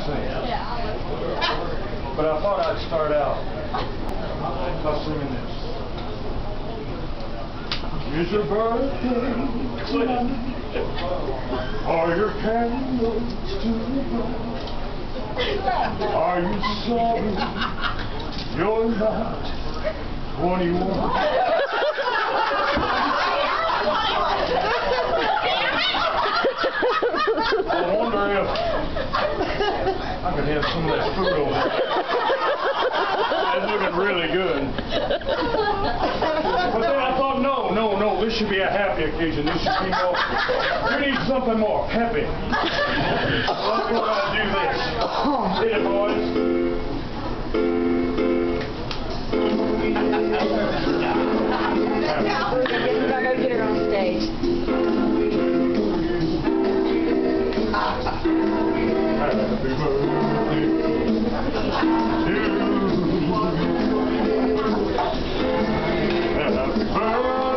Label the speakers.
Speaker 1: sing. But I thought I'd start out by singing this. It's your birthday tonight. Are your candles still burning? Are you sorry you're not 21? I wonder if I could have some of that food over there. It's looking really good. But then I thought, no, this should be a happy occasion. This should be more, we need something more peppy. Let's go ahead and do this. Hit it, boys.
Speaker 2: We're going to get her on stage.
Speaker 1: Happy birthday to you. Happy birthday.